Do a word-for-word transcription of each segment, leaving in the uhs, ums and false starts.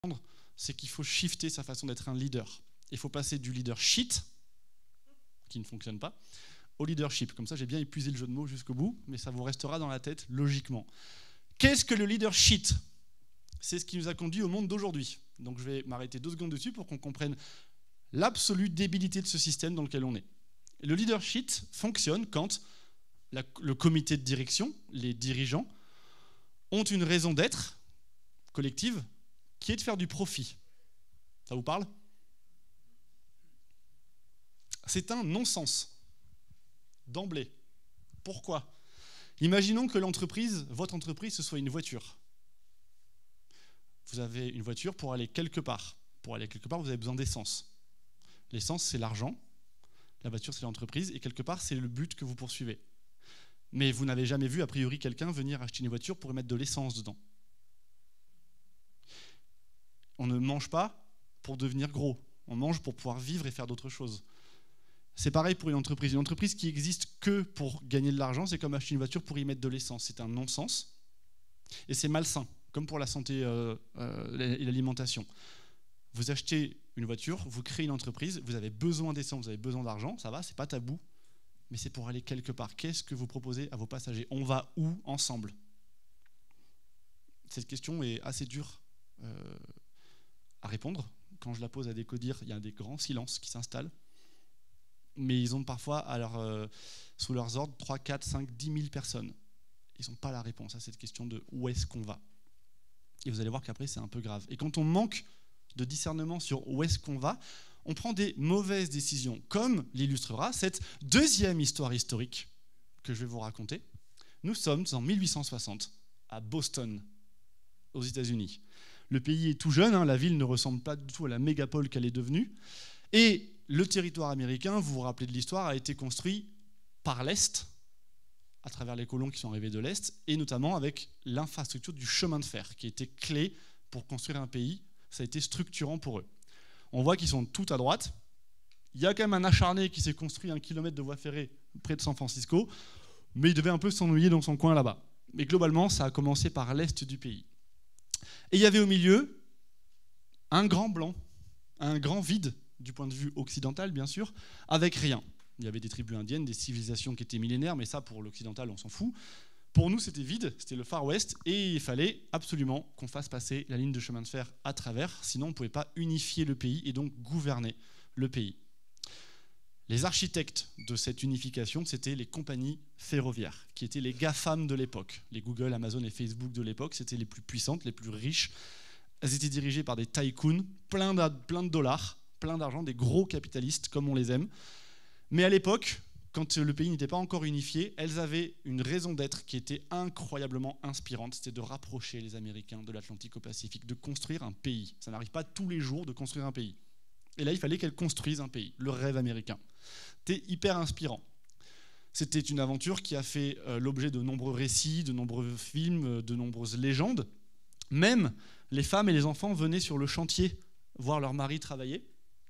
c'est qu'il faut shifter sa façon d'être un leader. Il faut passer du leader shit, qui ne fonctionne pas, au leadership. Comme ça, j'ai bien épuisé le jeu de mots jusqu'au bout, mais ça vous restera dans la tête logiquement. Qu'est-ce que le leadership? C'est ce qui nous a conduit au monde d'aujourd'hui. Donc je vais m'arrêter deux secondes dessus pour qu'on comprenne l'absolue débilité de ce système dans lequel on est. Le leadership fonctionne quand la, le comité de direction, les dirigeants, ont une raison d'être collective qui est de faire du profit. Ça vous parle? C'est un non-sens, d'emblée. Pourquoi? Imaginons que l'entreprise, votre entreprise, ce soit une voiture. Vous avez une voiture pour aller quelque part. Pour aller quelque part, vous avez besoin d'essence. L'essence, c'est l'argent. La voiture, c'est l'entreprise. Et quelque part, c'est le but que vous poursuivez. Mais vous n'avez jamais vu, a priori, quelqu'un venir acheter une voiture pour y mettre de l'essence dedans. On ne mange pas pour devenir gros. On mange pour pouvoir vivre et faire d'autres choses. C'est pareil pour une entreprise. Une entreprise qui existe que pour gagner de l'argent, c'est comme acheter une voiture pour y mettre de l'essence. C'est un non-sens. Et c'est malsain, comme pour la santé euh, euh, et l'alimentation. Vous achetez une voiture, vous créez une entreprise, vous avez besoin d'essence, vous avez besoin d'argent, ça va, c'est pas tabou, mais c'est pour aller quelque part. Qu'est-ce que vous proposez à vos passagers? On va où ensemble? Cette question est assez dure euh, à répondre. Quand je la pose à des codires, il y a des grands silences qui s'installent. Mais ils ont parfois à leur, euh, sous leurs ordres trois, quatre, cinq, dix mille personnes. Ils n'ont pas la réponse à cette question de où est-ce qu'on va. Et vous allez voir qu'après, c'est un peu grave. Et quand on manque de discernement sur où est-ce qu'on va, on prend des mauvaises décisions, comme l'illustrera cette deuxième histoire historique que je vais vous raconter. Nous sommes en mille huit cent soixante, à Boston, aux États-Unis. Le pays est tout jeune, hein, la ville ne ressemble pas du tout à la mégapole qu'elle est devenue. Et le territoire américain, vous vous rappelez de l'histoire, a été construit par l'Est, à travers les colons qui sont arrivés de l'Est, et notamment avec l'infrastructure du chemin de fer, qui était clé pour construire un pays. Ça a été structurant pour eux. On voit qu'ils sont tout à droite. Il y a quand même un acharné qui s'est construit un kilomètre de voie ferrée près de San Francisco, mais il devait un peu s'ennuyer dans son coin là-bas. Mais globalement, ça a commencé par l'Est du pays. Et il y avait au milieu un grand blanc, un grand vide, du point de vue occidental, bien sûr, avec rien. Il y avait des tribus indiennes, des civilisations qui étaient millénaires, mais ça, pour l'occidental, on s'en fout. Pour nous, c'était vide, c'était le Far West, et il fallait absolument qu'on fasse passer la ligne de chemin de fer à travers, sinon on ne pouvait pas unifier le pays et donc gouverner le pays. Les architectes de cette unification, c'était les compagnies ferroviaires, qui étaient les GAFAM de l'époque. Les Google, Amazon et Facebook de l'époque, c'était les plus puissantes, les plus riches. Elles étaient dirigées par des tycoons, plein de, plein de dollars, plein d'argent, des gros capitalistes, comme on les aime. Mais à l'époque, quand le pays n'était pas encore unifié, elles avaient une raison d'être qui était incroyablement inspirante, c'était de rapprocher les Américains de l'Atlantique au Pacifique, de construire un pays. Ça n'arrive pas tous les jours de construire un pays. Et là, il fallait qu'elles construisent un pays, le rêve américain. C'était hyper inspirant. C'était une aventure qui a fait euh, l'objet de nombreux récits, de nombreux films, de nombreuses légendes. Même les femmes et les enfants venaient sur le chantier voir leur mari travailler.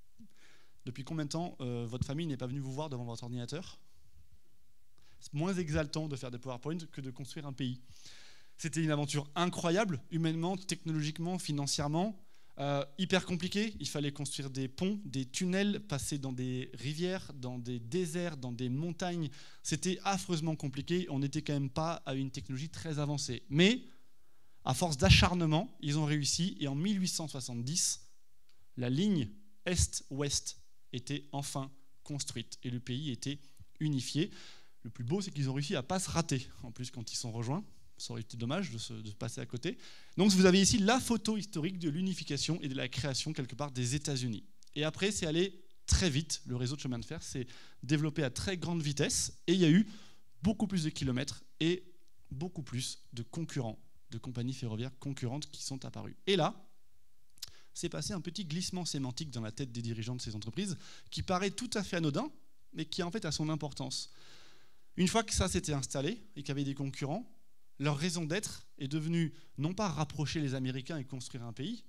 Depuis combien de temps euh, votre famille n'est pas venue vous voir devant votre ordinateur? C'est moins exaltant de faire des PowerPoint que de construire un pays. C'était une aventure incroyable, humainement, technologiquement, financièrement, euh, hyper compliquée. Il fallait construire des ponts, des tunnels, passer dans des rivières, dans des déserts, dans des montagnes. C'était affreusement compliqué. On n'était quand même pas à une technologie très avancée. Mais, à force d'acharnement, ils ont réussi. Et en mille huit cent soixante-dix, la ligne Est-Ouest était enfin construite et le pays était unifié. Le plus beau, c'est qu'ils ont réussi à ne pas se rater. En plus, quand ils sont rejoints, ça aurait été dommage de se de passer à côté. Donc vous avez ici la photo historique de l'unification et de la création quelque part des États-Unis. Et après, c'est allé très vite. Le réseau de chemin de fer s'est développé à très grande vitesse et il y a eu beaucoup plus de kilomètres et beaucoup plus de concurrents, de compagnies ferroviaires concurrentes qui sont apparues. Et là, c'est passé un petit glissement sémantique dans la tête des dirigeants de ces entreprises qui paraît tout à fait anodin, mais qui en fait a son importance. Une fois que ça s'était installé et qu'il y avait des concurrents, leur raison d'être est devenue non pas rapprocher les Américains et construire un pays,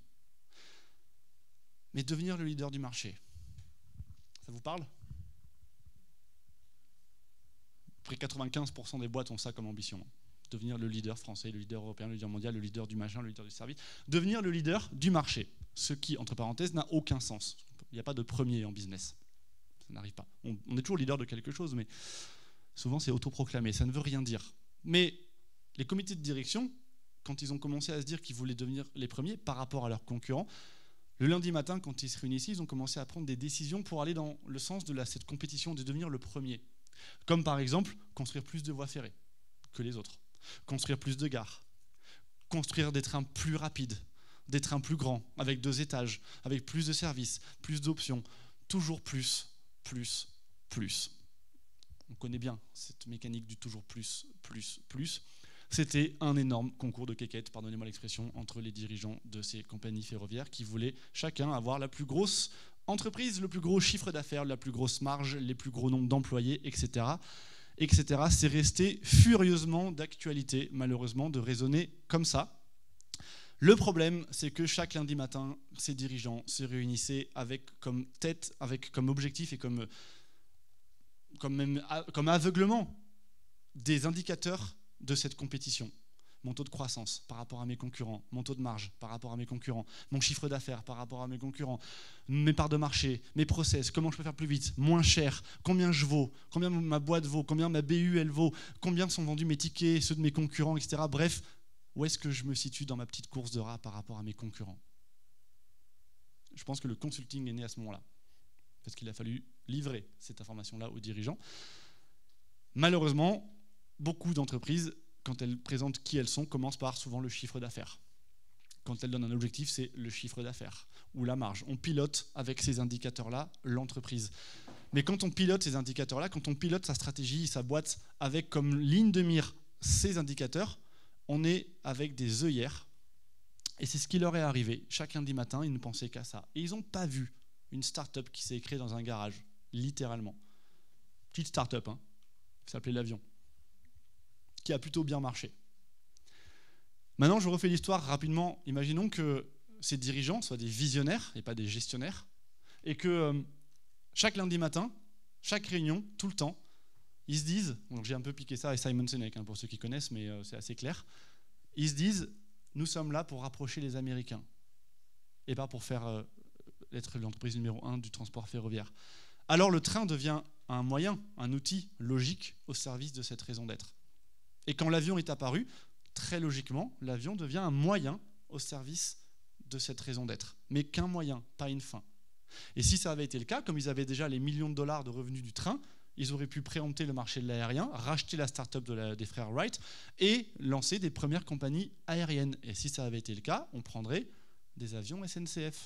mais devenir le leader du marché. Ça vous parle? À peu près quatre-vingt-quinze pour cent des boîtes ont ça comme ambition. devenir le leader français, le leader européen, le leader mondial, le leader du machin, le leader du service, devenir le leader du marché. Ce qui, entre parenthèses, n'a aucun sens. Il n'y a pas de premier en business. Ça n'arrive pas. On, on est toujours leader de quelque chose, mais souvent c'est autoproclamé, ça ne veut rien dire. Mais les comités de direction, quand ils ont commencé à se dire qu'ils voulaient devenir les premiers par rapport à leurs concurrents, le lundi matin, quand ils se réunissaient, ils ont commencé à prendre des décisions pour aller dans le sens de la, cette compétition de devenir le premier. Comme par exemple, construire plus de voies ferrées que les autres, construire plus de gares, construire des trains plus rapides, des trains plus grands, avec deux étages, avec plus de services, plus d'options, toujours plus, plus, plus. On connaît bien cette mécanique du toujours plus, plus, plus. C'était un énorme concours de quéquettes, pardonnez-moi l'expression, entre les dirigeants de ces compagnies ferroviaires qui voulaient chacun avoir la plus grosse entreprise, le plus gros chiffre d'affaires, la plus grosse marge, les plus gros nombres d'employés, et cetera, et cetera. C'est resté furieusement d'actualité, malheureusement, de raisonner comme ça. Le problème, c'est que chaque lundi matin, ces dirigeants se réunissaient avec comme tête, avec comme objectif et comme, comme, même, comme aveuglement des indicateurs de cette compétition. Mon taux de croissance par rapport à mes concurrents, mon taux de marge par rapport à mes concurrents, mon chiffre d'affaires par rapport à mes concurrents, mes parts de marché, mes process, comment je peux faire plus vite, moins cher, combien je vaux, combien ma boîte vaut, combien ma B U elle vaut, combien sont vendus mes tickets, ceux de mes concurrents, et cetera. Bref, où est-ce que je me situe dans ma petite course de rat par rapport à mes concurrents? Je pense que le consulting est né à ce moment-là, parce qu'il a fallu livrer cette information-là aux dirigeants. Malheureusement, beaucoup d'entreprises, quand elles présentent qui elles sont, commencent par souvent le chiffre d'affaires. Quand elles donnent un objectif, c'est le chiffre d'affaires ou la marge. On pilote avec ces indicateurs-là l'entreprise. Mais quand on pilote ces indicateurs-là, quand on pilote sa stratégie, sa boîte, avec comme ligne de mire ces indicateurs, on est avec des œillères. Et c'est ce qui leur est arrivé. Chaque lundi matin, ils ne pensaient qu'à ça. Et ils n'ont pas vu une start-up qui s'est créée dans un garage, littéralement. Petite start-up, hein, qui s'appelait l'Avion, qui a plutôt bien marché. Maintenant, je refais l'histoire rapidement. Imaginons que ces dirigeants soient des visionnaires et pas des gestionnaires, et que euh, chaque lundi matin, chaque réunion, tout le temps, ils se disent, donc j'ai un peu piqué ça à Simon Sinek, hein, pour ceux qui connaissent, mais euh, c'est assez clair, ils se disent, nous sommes là pour rapprocher les Américains, et pas pour faire euh, être l'entreprise numéro un du transport ferroviaire. Alors le train devient un moyen, un outil logique au service de cette raison d'être. Et quand l'avion est apparu, très logiquement, l'avion devient un moyen au service de cette raison d'être. Mais qu'un moyen, pas une fin. Et si ça avait été le cas, comme ils avaient déjà les millions de dollars de revenus du train, ils auraient pu préempter le marché de l'aérien, racheter la start-up de la, des frères Wright et lancer des premières compagnies aériennes. Et si ça avait été le cas, on prendrait des avions S N C F.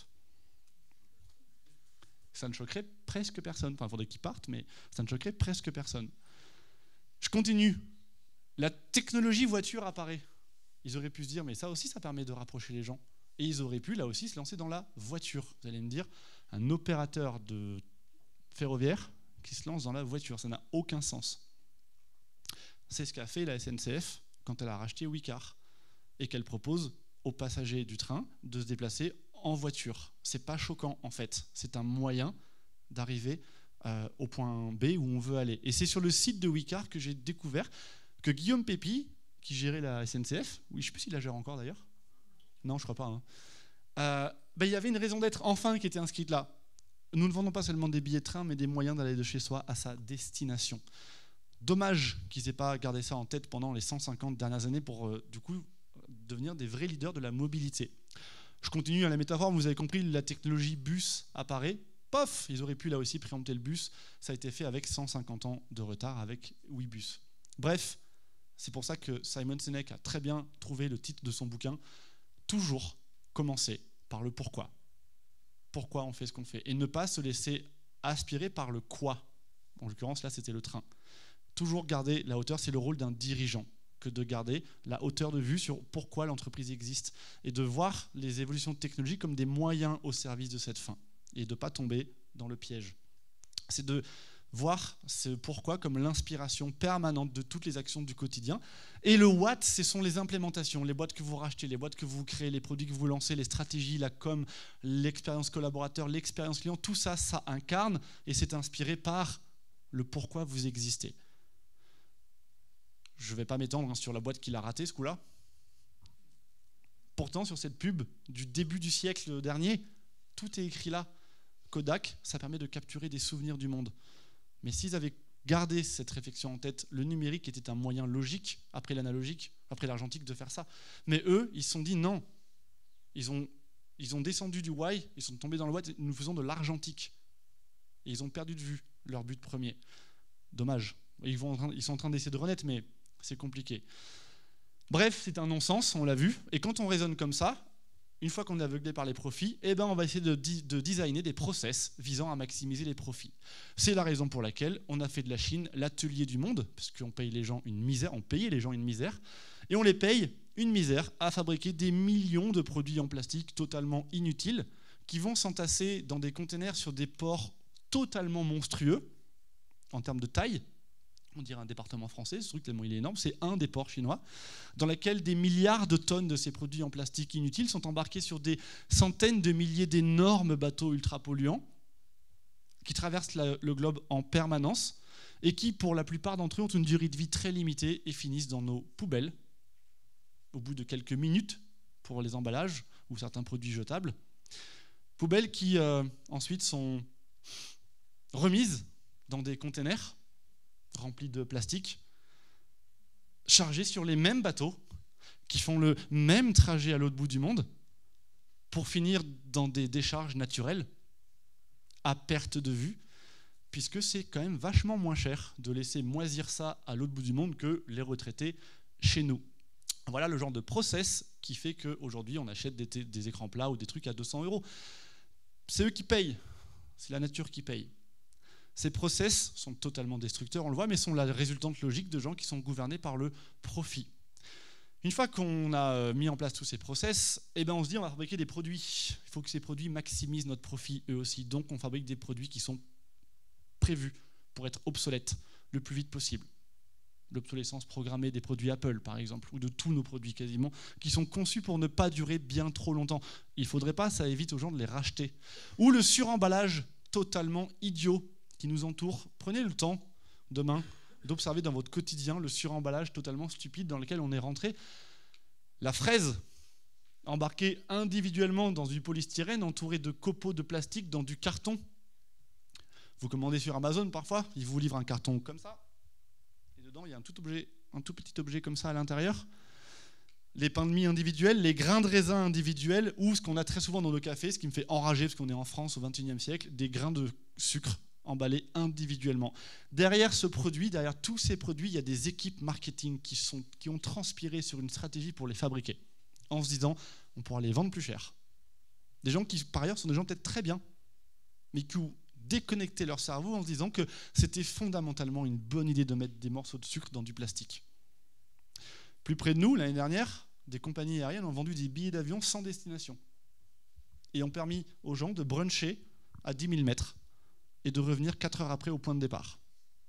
Ça ne choquerait presque personne. Enfin, il faudrait qu'ils partent, mais ça ne choquerait presque personne. Je continue. La technologie voiture apparaît. Ils auraient pu se dire, mais ça aussi, ça permet de rapprocher les gens. Et ils auraient pu, là aussi, se lancer dans la voiture. Vous allez me dire, un opérateur de ferroviaire qui se lance dans la voiture, ça n'a aucun sens. C'est ce qu'a fait la S N C F quand elle a racheté Wicar et qu'elle propose aux passagers du train de se déplacer en voiture. C'est pas choquant, en fait. C'est un moyen d'arriver euh, au point B où on veut aller. Et c'est sur le site de Wicar que j'ai découvert que Guillaume Pépi, qui gérait la S N C F, oui, je ne sais plus s'il la gère encore d'ailleurs, non, je ne crois pas, hein. euh, ben, il y avait une raison d'être enfin qui était inscrite là. Nous ne vendons pas seulement des billets de train, mais des moyens d'aller de chez soi à sa destination. Dommage qu'ils n'aient pas gardé ça en tête pendant les cent cinquante dernières années pour, euh, du coup, devenir des vrais leaders de la mobilité. Je continue à la métaphore, vous avez compris, la technologie bus apparaît. Pof, ils auraient pu là aussi préempter le bus. Ça a été fait avec cent cinquante ans de retard avec Ouibus. Bref, c'est pour ça que Simon Sinek a très bien trouvé le titre de son bouquin. Toujours commencer par le pourquoi. Pourquoi on fait ce qu'on fait. Et ne pas se laisser aspirer par le quoi. En l'occurrence, là, c'était le train. Toujours garder la hauteur, c'est le rôle d'un dirigeant, que de garder la hauteur de vue sur pourquoi l'entreprise existe et de voir les évolutions de technologie comme des moyens au service de cette fin et de ne pas tomber dans le piège. C'est de voir ce pourquoi comme l'inspiration permanente de toutes les actions du quotidien. Et le what, ce sont les implémentations, les boîtes que vous rachetez, les boîtes que vous créez, les produits que vous lancez, les stratégies, la com, l'expérience collaborateur, l'expérience client, tout ça, ça incarne et c'est inspiré par le pourquoi vous existez. Je ne vais pas m'étendre hein, sur la boîte qu'il a ratée ce coup-là. Pourtant, sur cette pub du début du siècle dernier, tout est écrit là. Kodak, ça permet de capturer des souvenirs du monde. Mais s'ils avaient gardé cette réflexion en tête, le numérique était un moyen logique, après l'analogique, après l'argentique, de faire ça. Mais eux, ils se sont dit non. Ils ont, ils ont descendu du Y, ils sont tombés dans le Y, nous faisons de l'argentique. Et ils ont perdu de vue leur but premier. Dommage. Ils, vont en train, ils sont en train d'essayer de renaître, mais c'est compliqué. Bref, c'est un non-sens, on l'a vu. Et quand on raisonne comme ça, une fois qu'on est aveuglé par les profits, eh ben on va essayer de, de designer des process visant à maximiser les profits. C'est la raison pour laquelle on a fait de la Chine l'atelier du monde, parce qu'on paye les gens une misère, on payait les gens une misère, et on les paye une misère à fabriquer des millions de produits en plastique totalement inutiles, qui vont s'entasser dans des containers sur des ports totalement monstrueux, en termes de taille. On dirait un département français, ce truc tellement il est énorme, c'est un des ports chinois, dans lequel des milliards de tonnes de ces produits en plastique inutiles sont embarqués sur des centaines de milliers d'énormes bateaux ultra polluants qui traversent la, le globe en permanence et qui, pour la plupart d'entre eux, ont une durée de vie très limitée et finissent dans nos poubelles au bout de quelques minutes pour les emballages ou certains produits jetables. Poubelles qui euh, ensuite sont remises dans des containers remplis de plastique, chargés sur les mêmes bateaux, qui font le même trajet à l'autre bout du monde, pour finir dans des décharges naturelles, à perte de vue, puisque c'est quand même vachement moins cher de laisser moisir ça à l'autre bout du monde que les retraités chez nous. Voilà le genre de process qui fait qu'aujourd'hui on achète des, des écrans plats ou des trucs à deux cents euros. C'est eux qui payent, c'est la nature qui paye. Ces process sont totalement destructeurs, on le voit, mais sont la résultante logique de gens qui sont gouvernés par le profit. Une fois qu'on a mis en place tous ces process, eh ben on se dit on va fabriquer des produits. Il faut que ces produits maximisent notre profit eux aussi. Donc on fabrique des produits qui sont prévus pour être obsolètes le plus vite possible. L'obsolescence programmée des produits Apple, par exemple, ou de tous nos produits quasiment, qui sont conçus pour ne pas durer bien trop longtemps. Il ne faudrait pas, ça évite aux gens de les racheter. Ou le suremballage totalement idiot qui nous entoure. Prenez le temps, demain, d'observer dans votre quotidien le suremballage totalement stupide dans lequel on est rentré. La fraise, embarquée individuellement dans du polystyrène, entourée de copeaux de plastique dans du carton. Vous commandez sur Amazon parfois, ils vous livrent un carton comme ça, et dedans il y a un tout, objet, un tout petit objet comme ça à l'intérieur. Les pains de mie individuels, les grains de raisin individuels, ou ce qu'on a très souvent dans nos cafés, ce qui me fait enrager parce qu'on est en France au vingt et unième siècle, des grains de sucre emballés individuellement. Derrière ce produit, derrière tous ces produits, il y a des équipes marketing qui, sont, qui ont transpiré sur une stratégie pour les fabriquer, en se disant on pourra les vendre plus cher. Des gens qui, par ailleurs, sont des gens peut-être très bien, mais qui ont déconnecté leur cerveau en se disant que c'était fondamentalement une bonne idée de mettre des morceaux de sucre dans du plastique. Plus près de nous, l'année dernière, des compagnies aériennes ont vendu des billets d'avion sans destination et ont permis aux gens de bruncher à dix mille mètres et de revenir quatre heures après au point de départ.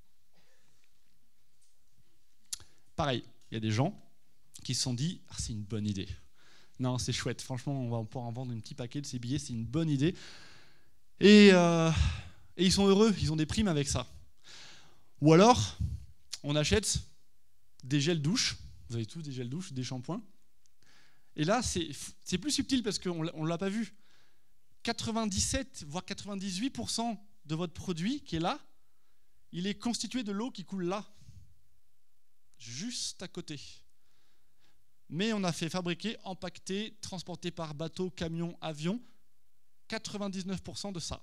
Pareil, il y a des gens qui se sont dit ah, c'est une bonne idée. Non, c'est chouette, franchement, on va pouvoir en vendre un petit paquet de ces billets, c'est une bonne idée. Et, euh, et ils sont heureux, ils ont des primes avec ça. Ou alors, on achète des gels douche, vous avez tous des gels douche, des shampoings. Et là, c'est, c'est plus subtil parce qu'on ne l'a pas vu. quatre-vingt-dix-sept, voire quatre-vingt-dix-huit pour cent de votre produit qui est là, il est constitué de l'eau qui coule là, juste à côté. Mais on a fait fabriquer, empaqueter, transporter par bateau, camion, avion, quatre-vingt-dix-neuf pour cent de ça.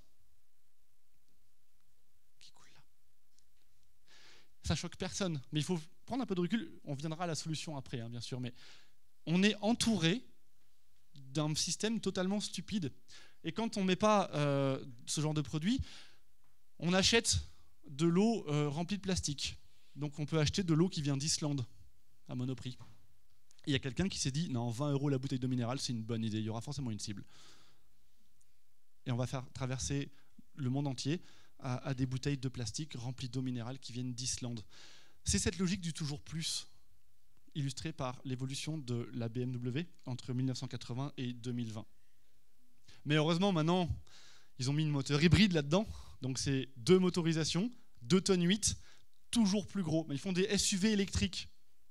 Qui coule là. Ça choque personne, mais il faut prendre un peu de recul, on viendra à la solution après, hein, bien sûr, mais on est entouré d'un système totalement stupide. Et quand on ne met pas euh, ce genre de produit, on achète de l'eau euh, remplie de plastique. Donc on peut acheter de l'eau qui vient d'Islande, à Monoprix. Il y a quelqu'un qui s'est dit, non, vingt euros la bouteille d'eau minérale, c'est une bonne idée, il y aura forcément une cible. Et on va faire traverser le monde entier à, à des bouteilles de plastique remplies d'eau minérale qui viennent d'Islande. C'est cette logique du toujours plus, illustrée par l'évolution de la B M W entre mille neuf cent quatre-vingts et deux mille vingt. Mais heureusement, maintenant, ils ont mis une moteur hybride là-dedans. Donc c'est deux motorisations, deux tonnes huit, toujours plus gros. Mais ils font des S U V électriques.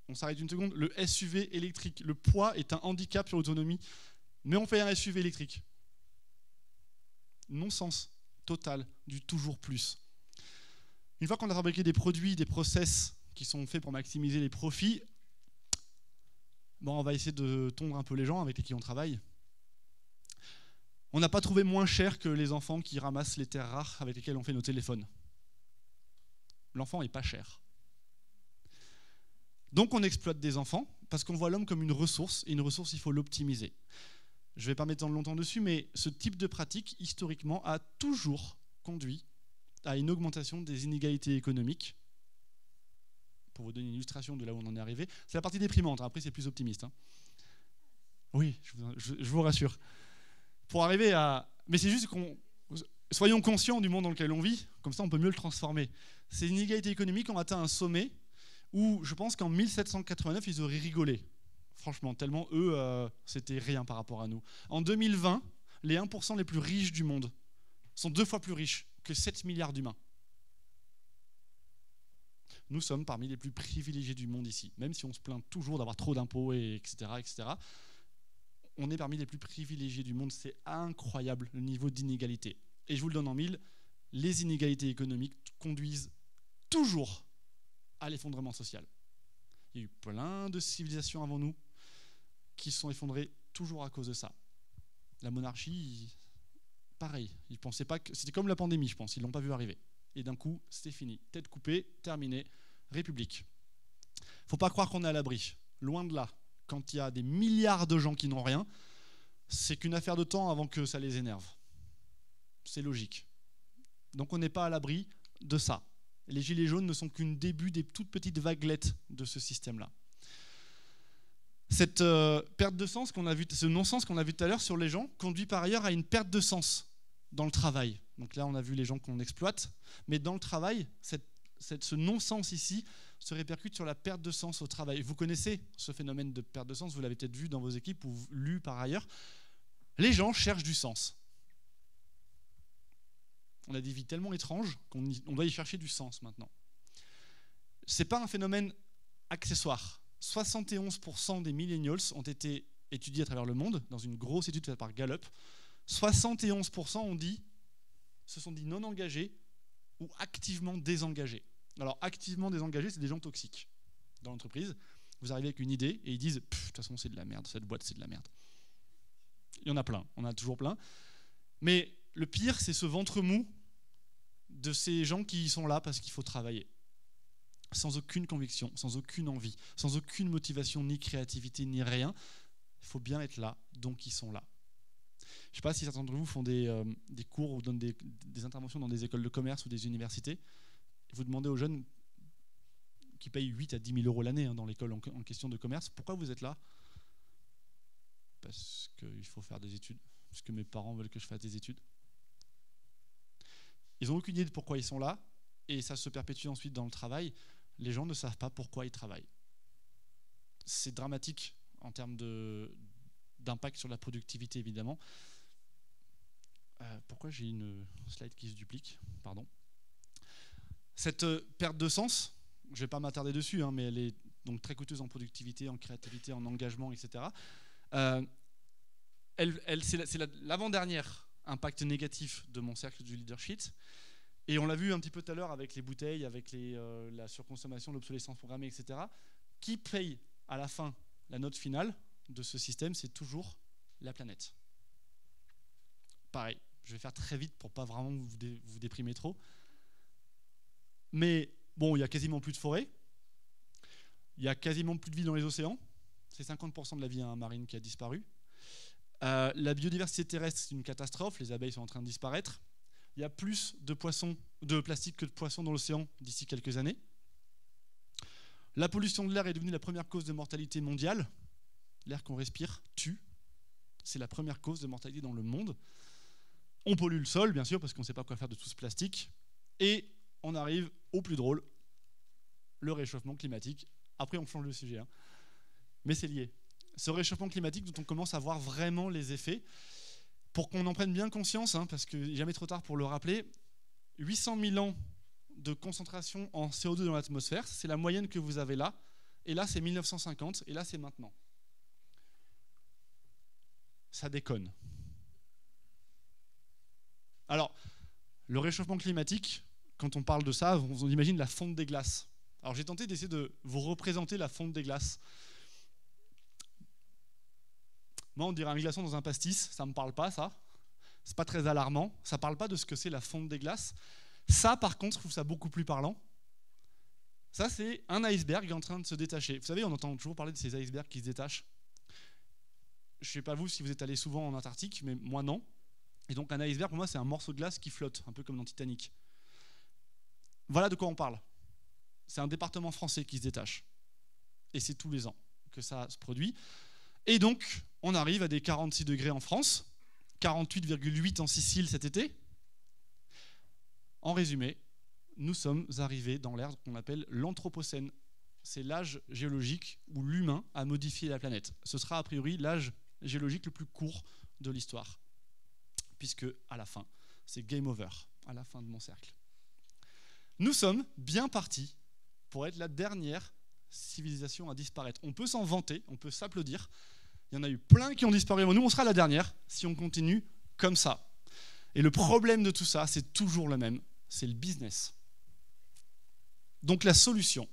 On s'arrête une seconde. Le S U V électrique, le poids est un handicap sur l'autonomie, mais on fait un S U V électrique. Non-sens total du toujours plus. Une fois qu'on a fabriqué des produits, des process qui sont faits pour maximiser les profits, bon, on va essayer de tondre un peu les gens avec qui on travaille. On n'a pas trouvé moins cher que les enfants qui ramassent les terres rares avec lesquelles on fait nos téléphones. L'enfant n'est pas cher. Donc on exploite des enfants parce qu'on voit l'homme comme une ressource, et une ressource, il faut l'optimiser. Je ne vais pas m'étendre longtemps dessus, mais ce type de pratique, historiquement, a toujours conduit à une augmentation des inégalités économiques. Pour vous donner une illustration de là où on en est arrivé, c'est la partie déprimante, après c'est plus optimiste. Hein. Oui, je vous, je, je vous rassure. Pour arriver à... Mais c'est juste qu'on... Soyons conscients du monde dans lequel on vit, comme ça on peut mieux le transformer. Ces inégalités économiques ont atteint un sommet où je pense qu'en mille sept cent quatre-vingt-neuf, ils auraient rigolé. Franchement, tellement eux, euh, c'était rien par rapport à nous. En deux mille vingt, les un pour cent les plus riches du monde sont deux fois plus riches que sept milliards d'humains. Nous sommes parmi les plus privilégiés du monde ici, même si on se plaint toujours d'avoir trop d'impôts, et etc., et cetera. On est parmi les plus privilégiés du monde, c'est incroyable le niveau d'inégalité. Et je vous le donne en mille, les inégalités économiques conduisent toujours à l'effondrement social. Il y a eu plein de civilisations avant nous qui se sont effondrées toujours à cause de ça. La monarchie, pareil, ils pensaient pas que c'était comme la pandémie, je pense, ils l'ont pas vu arriver. Et d'un coup, c'était fini, tête coupée, terminé, république. Faut pas croire qu'on est à l'abri, loin de là. Quand il y a des milliards de gens qui n'ont rien, c'est qu'une affaire de temps avant que ça les énerve. C'est logique. Donc on n'est pas à l'abri de ça. Les gilets jaunes ne sont qu'un début des toutes petites vaguelettes de ce système-là. Cette euh, perte de sens qu'on a vu, ce non-sens qu'on a vu tout à l'heure sur les gens, conduit par ailleurs à une perte de sens dans le travail. Donc là, on a vu les gens qu'on exploite, mais dans le travail, cette, cette, ce non-sens ici se répercute sur la perte de sens au travail. Vous connaissez ce phénomène de perte de sens, vous l'avez peut-être vu dans vos équipes ou lu par ailleurs. Les gens cherchent du sens. On a des vies tellement étranges qu'on on doit y chercher du sens maintenant. Ce n'est pas un phénomène accessoire. soixante et onze pour cent des millennials ont été étudiés à travers le monde, dans une grosse étude faite par Gallup. soixante et onze pour cent ont dit, se sont dit non engagés ou activement désengagés. Alors, activement désengagés, c'est des gens toxiques dans l'entreprise. Vous arrivez avec une idée et ils disent « de toute façon, c'est de la merde, cette boîte, c'est de la merde ». Il y en a plein, on en a toujours plein. Mais le pire, c'est ce ventre mou de ces gens qui sont là parce qu'il faut travailler. Sans aucune conviction, sans aucune envie, sans aucune motivation, ni créativité, ni rien. Il faut bien être là, donc ils sont là. Je ne sais pas si certains d'entre vous font des, euh, des cours ou donnent des, des interventions dans des écoles de commerce ou des universités. Vous demandez aux jeunes qui payent huit à dix mille euros l'année hein, dans l'école en, en question de commerce, pourquoi vous êtes là? Parce qu'il faut faire des études, parce que mes parents veulent que je fasse des études. Ils n'ont aucune idée de pourquoi ils sont là, et ça se perpétue ensuite dans le travail. Les gens ne savent pas pourquoi ils travaillent. C'est dramatique en termes de, d'impact sur la productivité, évidemment. Euh, pourquoi j'ai une slide qui se duplique? Pardon. Cette euh, perte de sens, je ne vais pas m'attarder dessus, hein, mais elle est donc très coûteuse en productivité, en créativité, en engagement, et cetera. Euh, elle, elle, c'est, la, c'est la, l'avant-dernière impact négatif de mon cercle du leadership. Et on l'a vu un petit peu tout à l'heure avec les bouteilles, avec les, euh, la surconsommation, l'obsolescence programmée, et cetera. Qui paye à la fin la note finale de ce système? C'est toujours la planète. Pareil, je vais faire très vite pour ne pas vraiment vous, dé, vous déprimer trop. Mais bon, il n'y a quasiment plus de forêt. Il n'y a quasiment plus de vie dans les océans. C'est cinquante pour cent de la vie hein, marine qui a disparu. Euh, la biodiversité terrestre, c'est une catastrophe. Les abeilles sont en train de disparaître. Il y a plus de, poissons, de plastique que de poissons dans l'océan d'ici quelques années. La pollution de l'air est devenue la première cause de mortalité mondiale. L'air qu'on respire tue. C'est la première cause de mortalité dans le monde. On pollue le sol, bien sûr, parce qu'on ne sait pas quoi faire de tout ce plastique. Et on arrive au plus drôle, le réchauffement climatique. Après, on change le sujet. Hein. Mais c'est lié. Ce réchauffement climatique dont on commence à voir vraiment les effets, pour qu'on en prenne bien conscience, hein, parce qu'il n'est jamais trop tard pour le rappeler, huit cent mille ans de concentration en C O deux dans l'atmosphère, c'est la moyenne que vous avez là, et là c'est mille neuf cent cinquante, et là c'est maintenant. Ça déconne. Alors, le réchauffement climatique, quand on parle de ça, on imagine la fonte des glaces. Alors j'ai tenté d'essayer de vous représenter la fonte des glaces. Moi, on dirait un glaçon dans un pastis, ça ne me parle pas, ça. C'est pas très alarmant, ça ne parle pas de ce que c'est la fonte des glaces. Ça, par contre, je trouve ça beaucoup plus parlant. Ça, c'est un iceberg en train de se détacher. Vous savez, on entend toujours parler de ces icebergs qui se détachent. Je ne sais pas vous si vous êtes allé souvent en Antarctique, mais moi non. Et donc un iceberg, pour moi, c'est un morceau de glace qui flotte, un peu comme dans Titanic. Voilà de quoi on parle. C'est un département français qui se détache. Et c'est tous les ans que ça se produit. Et donc, on arrive à des quarante-six degrés en France, quarante-huit virgule huit en Sicile cet été. En résumé, nous sommes arrivés dans l'ère qu'on appelle l'Anthropocène. C'est l'âge géologique où l'humain a modifié la planète. Ce sera a priori l'âge géologique le plus court de l'histoire, puisque à la fin, c'est game over, à la fin de mon cercle. Nous sommes bien partis pour être la dernière civilisation à disparaître. On peut s'en vanter, on peut s'applaudir. Il y en a eu plein qui ont disparu. Nous, on sera la dernière si on continue comme ça. Et le problème de tout ça, c'est toujours le même, c'est le business. Donc la solution,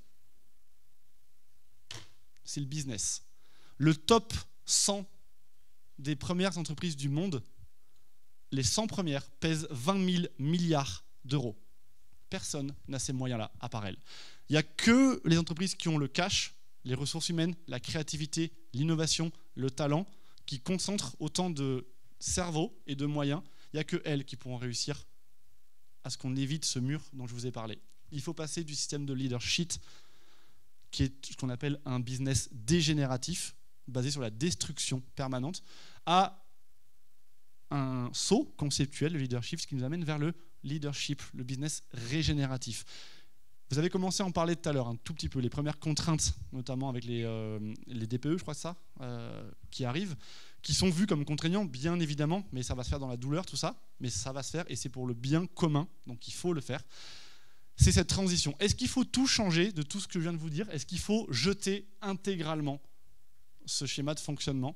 c'est le business. Le top cent des premières entreprises du monde, les cent premières pèsent vingt mille milliards d'euros. Personne n'a ces moyens-là, à part elles. Il n'y a que les entreprises qui ont le cash, les ressources humaines, la créativité, l'innovation, le talent, qui concentrent autant de cerveau et de moyens. Il n'y a que elles qui pourront réussir à ce qu'on évite ce mur dont je vous ai parlé. Il faut passer du système de leadership, qui est ce qu'on appelle un business dégénératif, basé sur la destruction permanente, à un saut conceptuel, le leadership, ce qui nous amène vers le leadership, le business régénératif. Vous avez commencé à en parler tout à l'heure, un tout petit peu, les premières contraintes, notamment avec les, euh, les D P E, je crois que ça, euh, qui arrivent, qui sont vues comme contraignants, bien évidemment, mais ça va se faire dans la douleur, tout ça, mais ça va se faire et c'est pour le bien commun, donc il faut le faire. C'est cette transition. Est-ce qu'il faut tout changer de tout ce que je viens de vous dire? Est-ce qu'il faut jeter intégralement ce schéma de fonctionnement?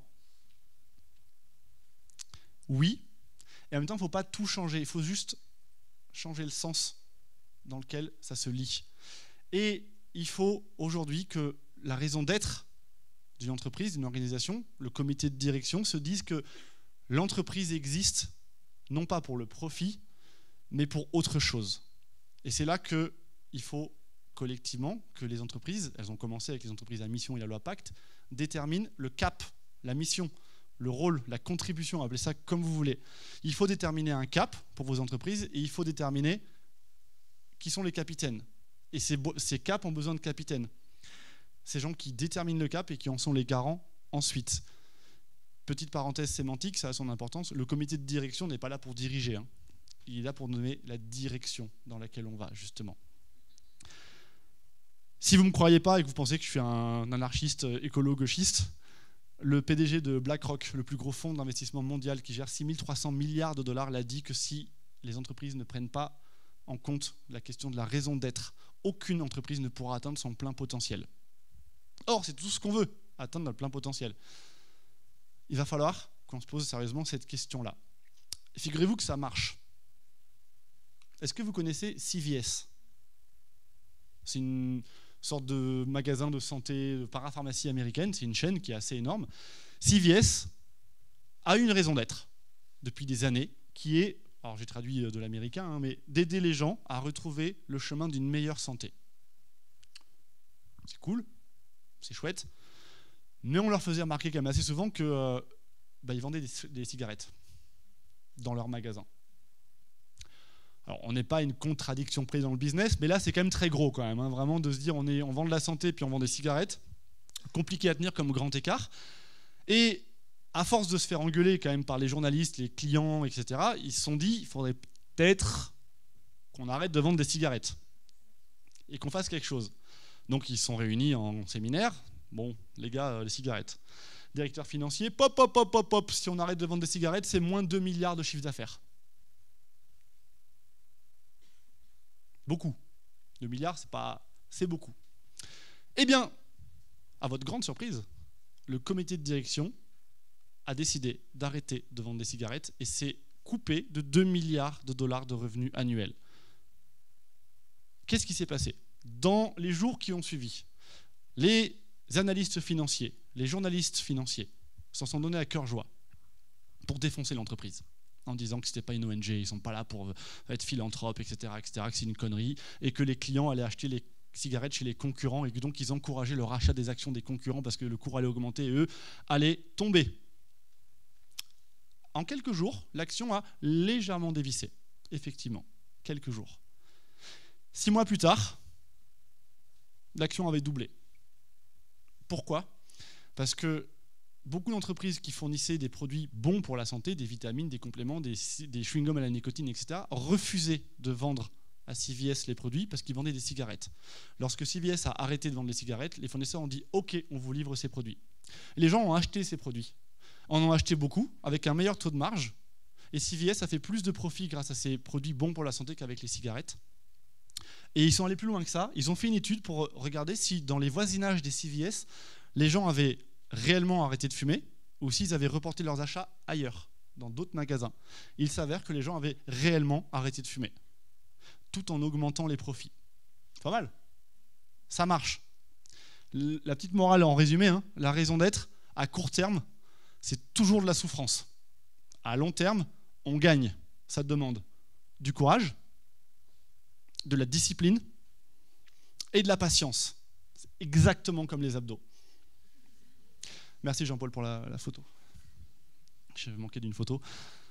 Oui. Et en même temps, il ne faut pas tout changer. Il faut juste changer le sens dans lequel ça se lie. Et il faut aujourd'hui que la raison d'être d'une entreprise, d'une organisation, le comité de direction se dise que l'entreprise existe non pas pour le profit, mais pour autre chose. Et c'est là qu'il faut collectivement que les entreprises, elles ont commencé avec les entreprises à mission et la loi Pacte, déterminent le cap, la mission, le rôle, la contribution, appelez ça comme vous voulez. Il faut déterminer un cap pour vos entreprises et il faut déterminer qui sont les capitaines. Et ces, ces caps ont besoin de capitaines. Ces gens qui déterminent le cap et qui en sont les garants ensuite. Petite parenthèse sémantique, ça a son importance. Le comité de direction n'est pas là pour diriger. Hein. Il est là pour donner la direction dans laquelle on va, justement. Si vous ne me croyez pas et que vous pensez que je suis un anarchiste écolo-gauchiste, le P D G de BlackRock, le plus gros fonds d'investissement mondial qui gère six mille trois cents milliards de dollars, l'a dit que si les entreprises ne prennent pas en compte la question de la raison d'être, aucune entreprise ne pourra atteindre son plein potentiel. Or, c'est tout ce qu'on veut, atteindre notre plein potentiel. Il va falloir qu'on se pose sérieusement cette question-là. Figurez-vous que ça marche. Est-ce que vous connaissez C V S? C'est une sorte de magasin de santé, de parapharmacie américaine, c'est une chaîne qui est assez énorme. C V S a une raison d'être depuis des années, qui est, alors j'ai traduit de l'américain, hein, mais d'aider les gens à retrouver le chemin d'une meilleure santé. C'est cool, c'est chouette, mais on leur faisait remarquer quand même assez souvent qu'ils euh, bah, vendaient des, des cigarettes dans leur magasin. Alors, on n'est pas une contradiction près dans le business, mais là, c'est quand même très gros quand même, hein, vraiment de se dire on, est, on vend de la santé puis on vend des cigarettes. Compliqué à tenir comme grand écart. Et à force de se faire engueuler quand même par les journalistes, les clients, et cetera, ils se sont dit il faudrait peut-être qu'on arrête de vendre des cigarettes et qu'on fasse quelque chose. Donc, ils se sont réunis en séminaire. Bon, les gars, les cigarettes. Directeur financier, pop, pop, pop, pop, pop. Si on arrête de vendre des cigarettes, c'est moins de deux milliards de chiffre d'affaires. Beaucoup. deux milliards, c'est pas, c'est beaucoup. Eh bien, à votre grande surprise, le comité de direction a décidé d'arrêter de vendre des cigarettes et s'est coupé de deux milliards de dollars de revenus annuels. Qu'est-ce qui s'est passé? Dans les jours qui ont suivi, les analystes financiers, les journalistes financiers s'en sont donnés à cœur joie pour défoncer l'entreprise, en disant que ce n'était pas une O N G, ils ne sont pas là pour être philanthropes, et cetera, et cetera, que c'est une connerie, et que les clients allaient acheter les cigarettes chez les concurrents, et que donc ils encourageaient le rachat des actions des concurrents parce que le cours allait augmenter et eux allaient tomber. En quelques jours, l'action a légèrement dévissé, effectivement, quelques jours. Six mois plus tard, l'action avait doublé. Pourquoi? Parce que beaucoup d'entreprises qui fournissaient des produits bons pour la santé, des vitamines, des compléments, des, des chewing-gums à la nicotine, et cetera, refusaient de vendre à C V S les produits parce qu'ils vendaient des cigarettes. Lorsque C V S a arrêté de vendre les cigarettes, les fournisseurs ont dit « Ok, on vous livre ces produits ». Les gens ont acheté ces produits. En ont acheté beaucoup, avec un meilleur taux de marge, et C V S a fait plus de profit grâce à ces produits bons pour la santé qu'avec les cigarettes. Et ils sont allés plus loin que ça, ils ont fait une étude pour regarder si dans les voisinages des C V S, les gens avaient réellement arrêté de fumer ou s'ils avaient reporté leurs achats ailleurs, dans d'autres magasins. Il s'avère que les gens avaient réellement arrêté de fumer, tout en augmentant les profits. Pas mal. Ça marche. La petite morale en résumé, hein, la raison d'être, à court terme, c'est toujours de la souffrance. À long terme, on gagne. Ça demande du courage, de la discipline et de la patience. C'est exactement comme les abdos. Merci Jean-Paul pour la, la photo. J'ai manqué d'une photo.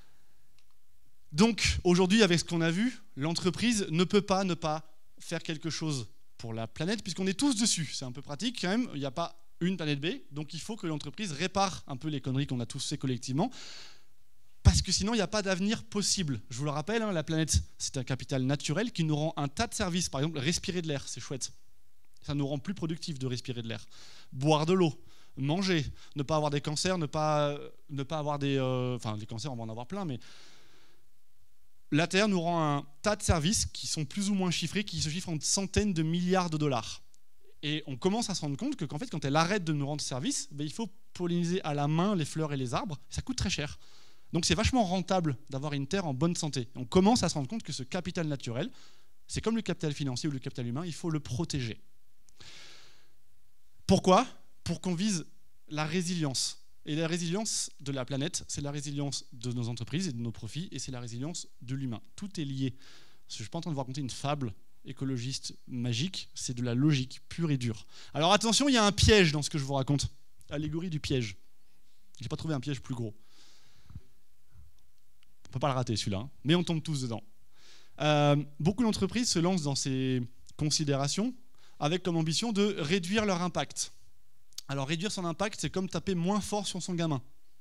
Donc aujourd'hui, avec ce qu'on a vu, l'entreprise ne peut pas ne pas faire quelque chose pour la planète, puisqu'on est tous dessus. C'est un peu pratique quand même, il n'y a pas une planète B, donc il faut que l'entreprise répare un peu les conneries qu'on a tous fait collectivement, parce que sinon il n'y a pas d'avenir possible. Je vous le rappelle, hein, la planète, c'est un capital naturel qui nous rend un tas de services. Par exemple, respirer de l'air, c'est chouette. Ça nous rend plus productifs de respirer de l'air. Boire de l'eau, manger, ne pas avoir des cancers, ne pas, ne pas avoir des... Euh, enfin, des cancers, on va en avoir plein, mais... La Terre nous rend un tas de services qui sont plus ou moins chiffrés, qui se chiffrent en centaines de milliards de dollars. Et on commence à se rendre compte que, qu'en fait, quand elle arrête de nous rendre service, ben, il faut polliniser à la main les fleurs et les arbres. Ça coûte très cher. Donc c'est vachement rentable d'avoir une Terre en bonne santé. On commence à se rendre compte que ce capital naturel, c'est comme le capital financier ou le capital humain, il faut le protéger. Pourquoi? Pour qu'on vise la résilience. Et la résilience de la planète, c'est la résilience de nos entreprises et de nos profits, et c'est la résilience de l'humain. Tout est lié. Je ne suis pas en train de vous raconter une fable écologiste magique, c'est de la logique pure et dure. Alors attention, il y a un piège dans ce que je vous raconte. Allégorie du piège. Je n'ai pas trouvé un piège plus gros. On ne peut pas le rater celui-là, hein, mais on tombe tous dedans. Euh, beaucoup d'entreprises se lancent dans ces considérations avec comme ambition de réduire leur impact. Alors réduire son impact, c'est comme taper moins fort sur son gamin.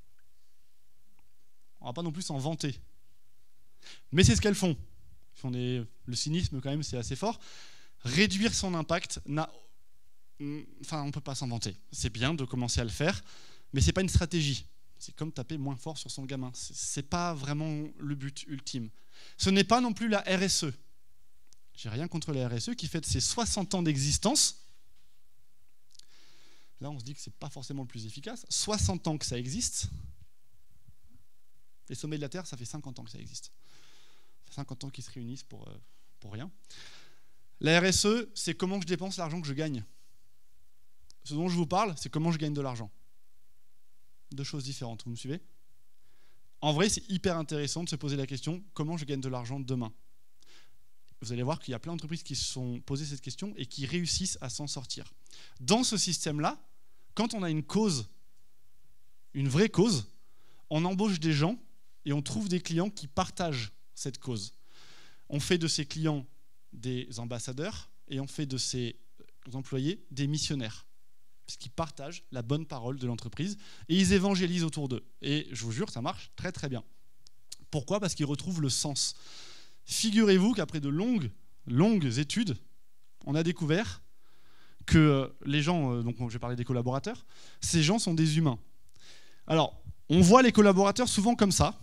On ne va pas non plus s'en vanter. Mais c'est ce qu'elles font. font des... Le cynisme, quand même, c'est assez fort. Réduire son impact, n'a... enfin, on ne peut pas s'en vanter. C'est bien de commencer à le faire, mais ce n'est pas une stratégie. C'est comme taper moins fort sur son gamin. Ce n'est pas vraiment le but ultime. Ce n'est pas non plus la R S E. J'ai rien contre la R S E qui fête ses soixante ans d'existence. Là, on se dit que ce n'est pas forcément le plus efficace. soixante ans que ça existe. Les sommets de la Terre, ça fait cinquante ans que ça existe. Ça fait cinquante ans qu'ils se réunissent pour, euh, pour rien. La R S E, c'est comment je dépense l'argent que je gagne. Ce dont je vous parle, c'est comment je gagne de l'argent. Deux choses différentes, vous me suivez? En vrai, c'est hyper intéressant de se poser la question, comment je gagne de l'argent demain? Vous allez voir qu'il y a plein d'entreprises qui se sont posées cette question et qui réussissent à s'en sortir. Dans ce système-là, quand on a une cause, une vraie cause, on embauche des gens et on trouve des clients qui partagent cette cause. On fait de ces clients des ambassadeurs et on fait de ces employés des missionnaires, parce qu'ils partagent la bonne parole de l'entreprise et ils évangélisent autour d'eux. Et je vous jure, ça marche très très bien. Pourquoi? Parce qu'ils retrouvent le sens. Figurez-vous qu'après de longues, longues études, on a découvert que les gens, donc je vais parler des collaborateurs, ces gens sont des humains. Alors, on voit les collaborateurs souvent comme ça,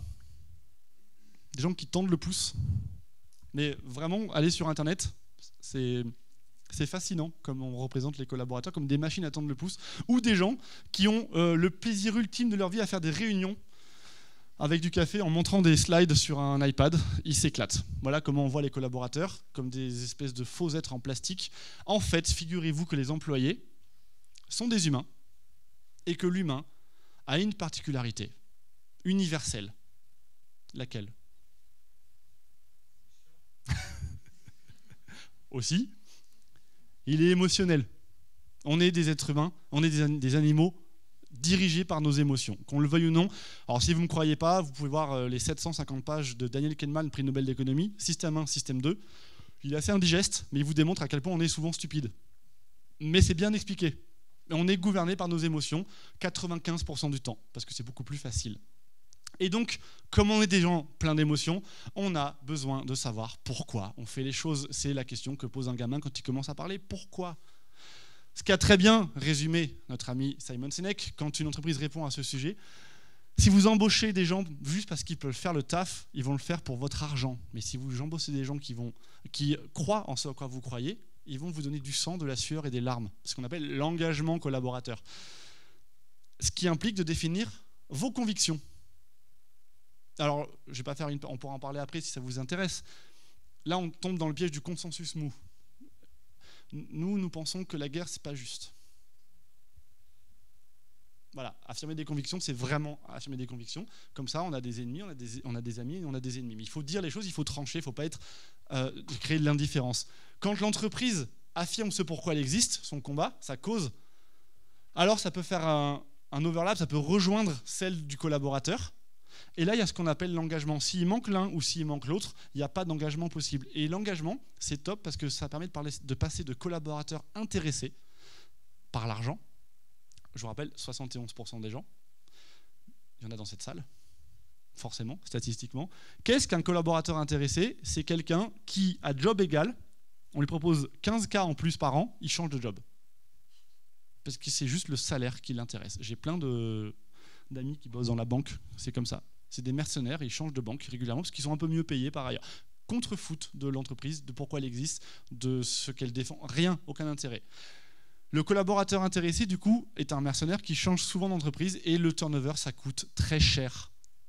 des gens qui tendent le pouce, mais vraiment, allez sur Internet, c'est C'est fascinant comme on représente les collaborateurs comme des machines à tendre le pouce ou des gens qui ont euh, le plaisir ultime de leur vie à faire des réunions avec du café en montrant des slides sur un iPad. Ils s'éclatent. Voilà comment on voit les collaborateurs, comme des espèces de faux êtres en plastique. En fait, figurez-vous que les employés sont des humains et que l'humain a une particularité universelle. Laquelle ? Aussi, il est émotionnel. On est des êtres humains, on est des, des animaux dirigés par nos émotions, qu'on le veuille ou non. Alors si vous ne me croyez pas, vous pouvez voir les sept cent cinquante pages de Daniel Kahneman, prix Nobel d'économie, système un, système deux. Il est assez indigeste, mais il vous démontre à quel point on est souvent stupide. Mais c'est bien expliqué. On est gouverné par nos émotions quatre-vingt-quinze pour cent du temps, parce que c'est beaucoup plus facile. Et donc, comme on est des gens pleins d'émotions, on a besoin de savoir pourquoi on fait les choses. C'est la question que pose un gamin quand il commence à parler. Pourquoi ? Ce qu'a très bien résumé notre ami Simon Sinek, quand une entreprise répond à ce sujet, si vous embauchez des gens juste parce qu'ils peuvent faire le taf, ils vont le faire pour votre argent. Mais si vous embauchez des gens qui, vont, qui croient en ce à quoi vous croyez, ils vont vous donner du sang, de la sueur et des larmes. Ce qu'on appelle l'engagement collaborateur. Ce qui implique de définir vos convictions. Alors, je vais pas faire une, on pourra en parler après si ça vous intéresse. Là, on tombe dans le piège du consensus mou. Nous, nous pensons que la guerre, c'est pas juste. Voilà, affirmer des convictions, c'est vraiment affirmer des convictions. Comme ça, on a des ennemis, on a des, on a des amis, on a des ennemis. Mais il faut dire les choses, il faut trancher, il ne faut pas être, euh, créer de l'indifférence. Quand l'entreprise affirme ce pourquoi elle existe, son combat, sa cause, alors ça peut faire un, un overlap, ça peut rejoindre celle du collaborateur. Et là, il y a ce qu'on appelle l'engagement. S'il manque l'un ou s'il manque l'autre, il n'y a pas d'engagement possible. Et l'engagement, c'est top parce que ça permet de, parler, de passer de collaborateurs intéressés par l'argent. Je vous rappelle, soixante et onze pour cent des gens, il y en a dans cette salle, forcément, statistiquement. Qu'est-ce qu'un collaborateur intéressé ? C'est quelqu'un qui, à job égal, on lui propose quinze K en plus par an, il change de job. Parce que c'est juste le salaire qui l'intéresse. J'ai plein de... d'amis qui bossent dans la banque, c'est comme ça. C'est des mercenaires, ils changent de banque régulièrement parce qu'ils sont un peu mieux payés par ailleurs. Contre-foot de l'entreprise, de pourquoi elle existe, de ce qu'elle défend. Rien, aucun intérêt. Le collaborateur intéressé, du coup, est un mercenaire qui change souvent d'entreprise et le turnover, ça coûte très cher.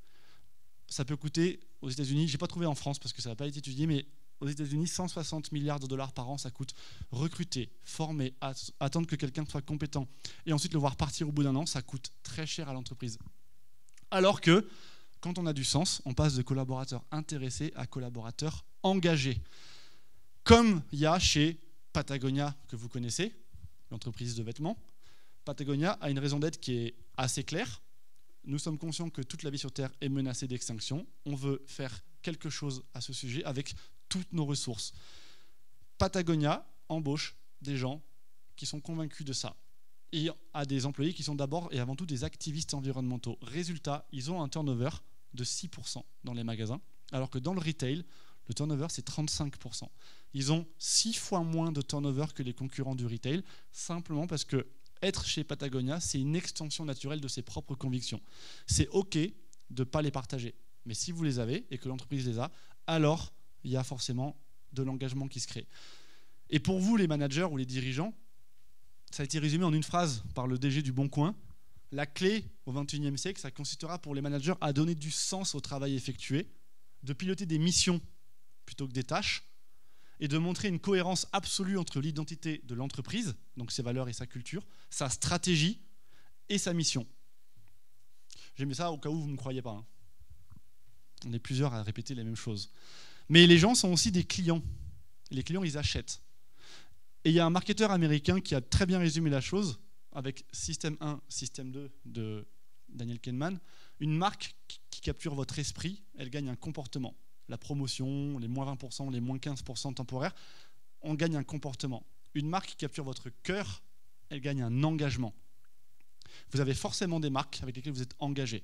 Ça peut coûter, aux États-Unis, je n'ai pas trouvé en France parce que ça n'a pas été étudié, mais aux États-Unis, cent soixante milliards de dollars par an, ça coûte recruter, former, attendre que quelqu'un soit compétent et ensuite le voir partir au bout d'un an, ça coûte très cher à l'entreprise. Alors que, quand on a du sens, on passe de collaborateur intéressé à collaborateur engagé. Comme il y a chez Patagonia, que vous connaissez, l'entreprise de vêtements. Patagonia a une raison d'être qui est assez claire. Nous sommes conscients que toute la vie sur Terre est menacée d'extinction. On veut faire quelque chose à ce sujet avec toutes nos ressources. Patagonia embauche des gens qui sont convaincus de ça et a des employés qui sont d'abord et avant tout des activistes environnementaux. Résultat, ils ont un turnover de six pour cent dans les magasins, alors que dans le retail, le turnover c'est trente-cinq pour cent. Ils ont six fois moins de turnover que les concurrents du retail, simplement parce que être chez Patagonia, c'est une extension naturelle de ses propres convictions. C'est OK de ne pas les partager, mais si vous les avez et que l'entreprise les a, alors il y a forcément de l'engagement qui se crée. Et pour vous, les managers ou les dirigeants, ça a été résumé en une phrase par le D G du Bon Coin. La clé au vingt et unième siècle, ça consistera pour les managers à donner du sens au travail effectué, de piloter des missions plutôt que des tâches, et de montrer une cohérence absolue entre l'identité de l'entreprise, donc ses valeurs et sa culture, sa stratégie et sa mission. J'ai mis ça au cas où vous ne me croyez pas. Hein. On est plusieurs à répéter les mêmes choses. Mais les gens sont aussi des clients. Les clients, ils achètent. Et il y a un marketeur américain qui a très bien résumé la chose avec Système un, Système deux de Daniel Kahneman. Une marque qui capture votre esprit, elle gagne un comportement. La promotion, les moins vingt pour cent, les moins quinze pour cent temporaires, on gagne un comportement. Une marque qui capture votre cœur, elle gagne un engagement. Vous avez forcément des marques avec lesquelles vous êtes engagé.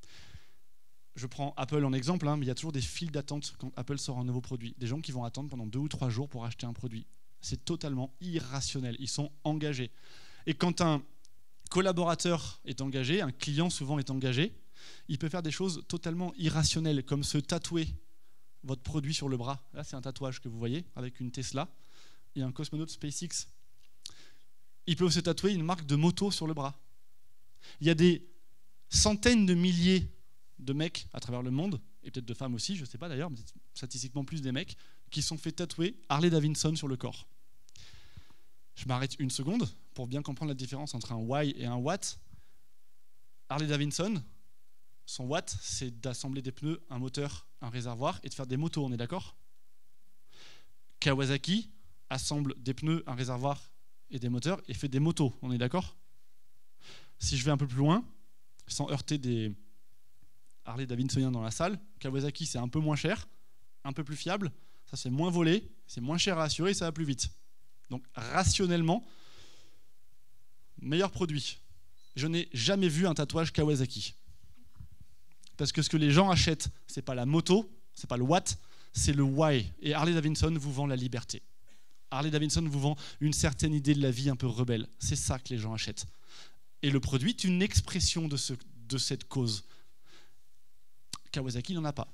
Je prends Apple en exemple, hein, mais il y a toujours des files d'attente quand Apple sort un nouveau produit. Des gens qui vont attendre pendant deux ou trois jours pour acheter un produit. C'est totalement irrationnel. Ils sont engagés. Et quand un collaborateur est engagé, un client souvent est engagé, il peut faire des choses totalement irrationnelles, comme se tatouer votre produit sur le bras. Là, c'est un tatouage que vous voyez avec une Tesla. il y a un cosmonaute SpaceX, ils peuvent se tatouer une marque de moto sur le bras. Il y a des centaines de milliers de mecs à travers le monde, et peut-être de femmes aussi, je ne sais pas d'ailleurs, mais statistiquement plus des mecs, qui sont fait tatouer Harley Davidson sur le corps. Je m'arrête une seconde pour bien comprendre la différence entre un why et un what. Harley Davidson, son watt, c'est d'assembler des pneus, un moteur, un réservoir et de faire des motos, on est d'accord? Kawasaki assemble des pneus, un réservoir et des moteurs et fait des motos, on est d'accord? Si je vais un peu plus loin, sans heurter des Harley Davidsoniens dans la salle, Kawasaki c'est un peu moins cher, un peu plus fiable, ça c'est moins volé, c'est moins cher à assurer et ça va plus vite. Donc rationnellement, meilleur produit. Je n'ai jamais vu un tatouage Kawasaki. Parce que ce que les gens achètent, c'est pas la moto, c'est pas le watt, c'est le why. Et Harley Davidson vous vend la liberté. Harley Davidson vous vend une certaine idée de la vie un peu rebelle. C'est ça que les gens achètent. Et le produit est une expression de, ce, de cette cause. Kawasaki n'en a pas.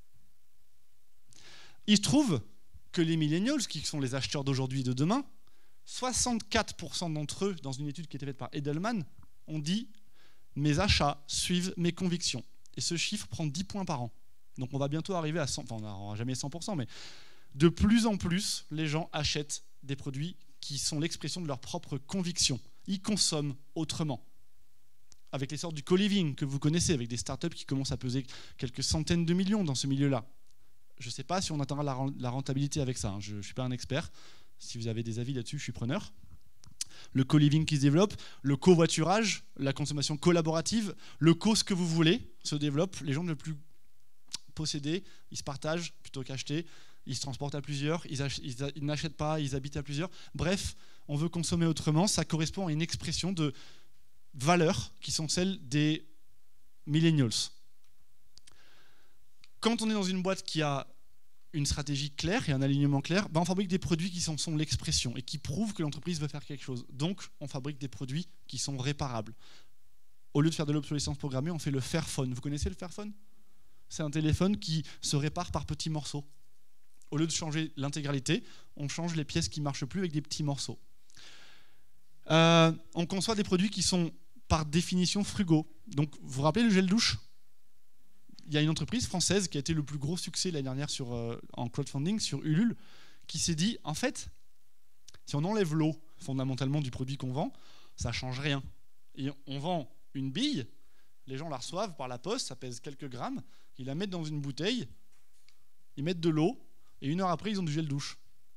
Il se trouve que les millennials, qui sont les acheteurs d'aujourd'hui et de demain, soixante-quatre pour cent d'entre eux, dans une étude qui a été faite par Edelman, ont dit « mes achats suivent mes convictions ». Et ce chiffre prend dix points par an. Donc on va bientôt arriver à cent, enfin on n'aura jamais cent pour cent, mais de plus en plus, les gens achètent des produits qui sont l'expression de leurs propres convictions. Ils consomment autrement. Avec les sortes du co-living que vous connaissez, avec des startups qui commencent à peser quelques centaines de millions dans ce milieu-là. Je ne sais pas si on atteindra la rentabilité avec ça, hein. Je ne suis pas un expert. Si vous avez des avis là-dessus, je suis preneur. Le co-living qui se développe, le covoiturage, la consommation collaborative, le co ce que vous voulez se développe. Les gens ne veulent plus posséder, ils se partagent plutôt qu'acheter, ils se transportent à plusieurs, ils, ils, ils n'achètent pas, ils habitent à plusieurs. Bref, on veut consommer autrement, ça correspond à une expression de valeurs qui sont celles des millennials. Quand on est dans une boîte qui a une stratégie claire et un alignement clair, ben on fabrique des produits qui en sont l'expression et qui prouvent que l'entreprise veut faire quelque chose. Donc, on fabrique des produits qui sont réparables. Au lieu de faire de l'obsolescence programmée, on fait le Fairphone. Vous connaissez le Fairphone? C'est un téléphone qui se répare par petits morceaux. Au lieu de changer l'intégralité, on change les pièces qui ne marchent plus avec des petits morceaux. Euh, on conçoit des produits qui sont par définition frugaux. Donc, vous vous rappelez le gel douche? Il y a une entreprise française qui a été le plus gros succès l'année dernière sur, euh, en crowdfunding sur Ulule, qui s'est dit, en fait, si on enlève l'eau fondamentalement du produit qu'on vend, ça ne change rien. Et on vend une bille, les gens la reçoivent par la poste, ça pèse quelques grammes, ils la mettent dans une bouteille, ils mettent de l'eau, et une heure après, ils ont du gel douche.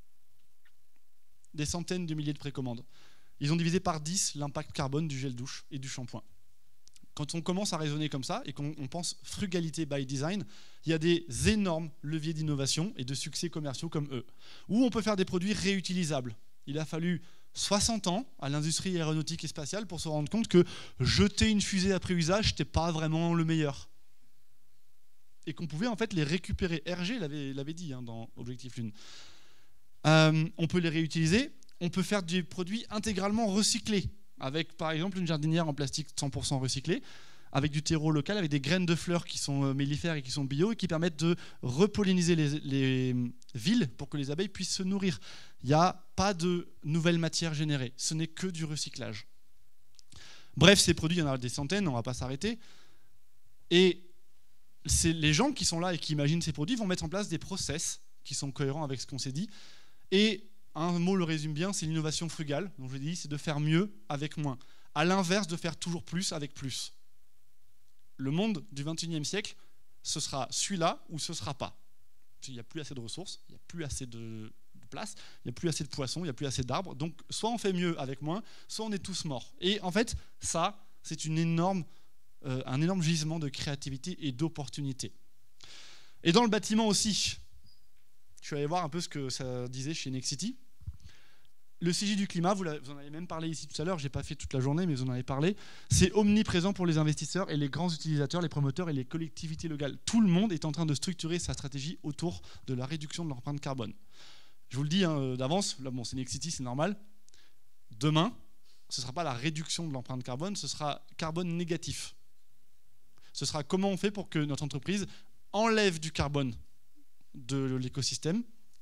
Des centaines de milliers de précommandes. Ils ont divisé par dix l'impact carbone du gel douche et du shampoing. Quand on commence à raisonner comme ça et qu'on pense frugalité by design, il y a des énormes leviers d'innovation et de succès commerciaux comme eux. Où on peut faire des produits réutilisables. Il a fallu soixante ans à l'industrie aéronautique et spatiale pour se rendre compte que jeter une fusée après usage, c'était pas vraiment le meilleur. Et qu'on pouvait en fait les récupérer. Hergé l'avait, l'avait dit hein, dans Objectif Lune. Euh, on peut les réutiliser, on peut faire des produits intégralement recyclés. Avec par exemple une jardinière en plastique cent pour cent recyclé, avec du terreau local, avec des graines de fleurs qui sont mellifères et qui sont bio et qui permettent de repolliniser les, les villes pour que les abeilles puissent se nourrir. Il n'y a pas de nouvelles matières générées, ce n'est que du recyclage. Bref, ces produits, il y en a des centaines, on ne va pas s'arrêter. Et c'est les gens qui sont là et qui imaginent ces produits vont mettre en place des process qui sont cohérents avec ce qu'on s'est dit. Et un mot le résume bien, c'est l'innovation frugale. Donc je dis, c'est de faire mieux avec moins. À l'inverse de faire toujours plus avec plus. Le monde du vingt et unième siècle, ce sera celui-là ou ce ne sera pas. Il n'y a plus assez de ressources, il n'y a plus assez de place, il n'y a plus assez de poissons, il n'y a plus assez d'arbres. Donc soit on fait mieux avec moins, soit on est tous morts. Et en fait, ça, c'est une énorme, euh, un énorme gisement de créativité et d'opportunité. Et dans le bâtiment aussi, je suis allé voir un peu ce que ça disait chez Nexity. Le C J du climat, vous, vous en avez même parlé ici tout à l'heure, je n'ai pas fait toute la journée, mais vous en avez parlé. C'est omniprésent pour les investisseurs et les grands utilisateurs, les promoteurs et les collectivités locales. Tout le monde est en train de structurer sa stratégie autour de la réduction de l'empreinte carbone. Je vous le dis hein, d'avance, là bon, c'est Nexity, c'est normal. Demain, ce ne sera pas la réduction de l'empreinte carbone, ce sera carbone négatif. Ce sera comment on fait pour que notre entreprise enlève du carbone de l'écosystème